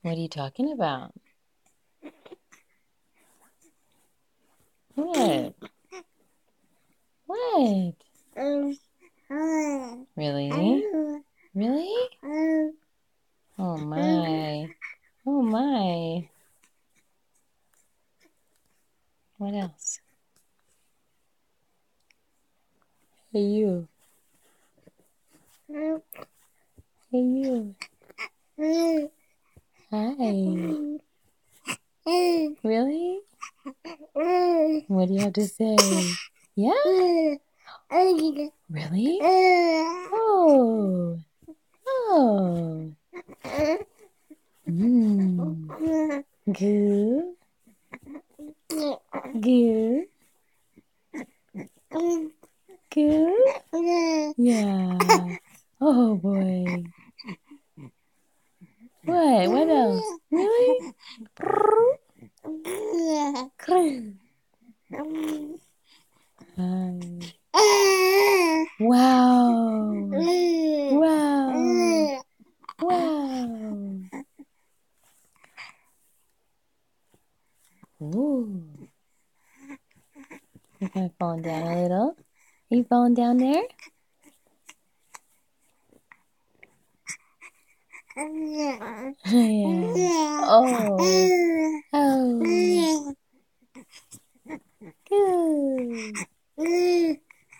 What are you talking about? What? What? Really? Really? Oh my. Oh my. What else? Hey you. Hey you. Hi. Really? What do you have to say? Yeah? Really? Oh. Oh. Good. Good. Good. Yeah. Oh boy. What? What else? Really? Wow. Wow. Wow. Ooh. You're kind of falling down a little. Are you falling down there? Yeah. Oh. Oh. Good.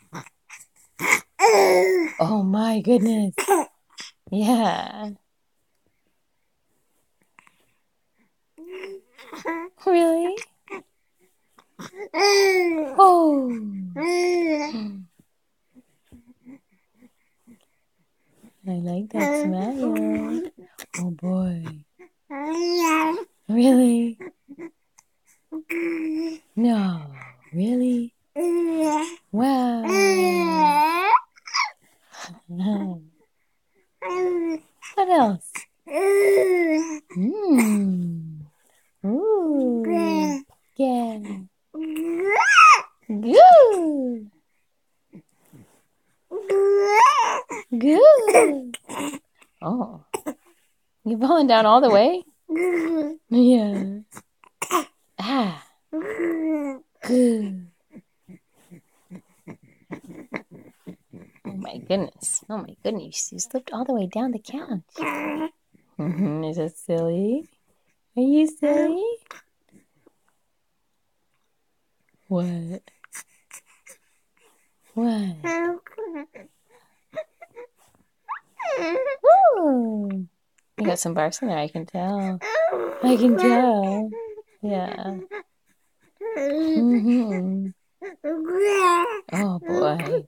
Oh my goodness. Yeah. Really? Oh. I like that smile. Oh boy. Really? No. Really? Wow. What else? Ooh. Yeah. Good. Good. Oh. You falling down all the way? Yeah. Ah. Good. Oh my goodness. Oh my goodness. You slipped all the way down the couch. Is it silly? Are you silly? What? What? Ooh. You got some barks in there, I can tell. I can tell. Yeah. Oh boy.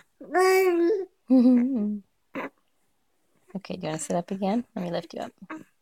Okay, do you want to sit up again? Let me lift you up.